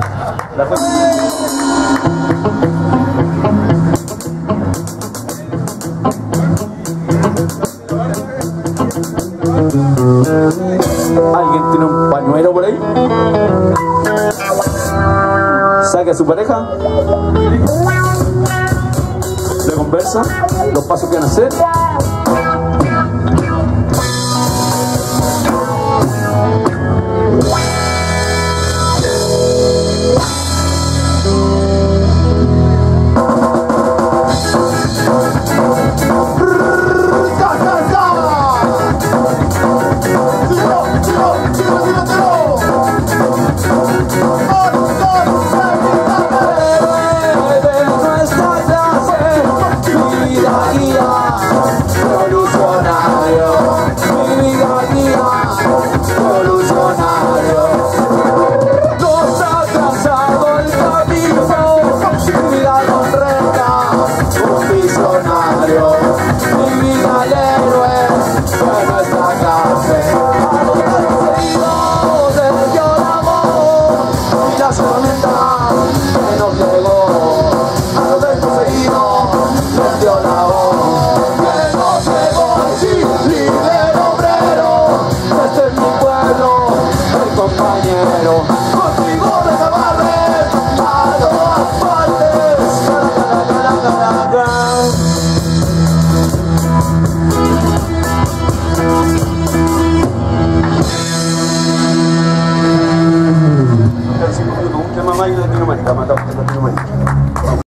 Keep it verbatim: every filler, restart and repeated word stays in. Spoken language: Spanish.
La fue... ¿Alguien tiene un pañuelo por ahí? Saque a su pareja, le conversa los pasos que van a hacer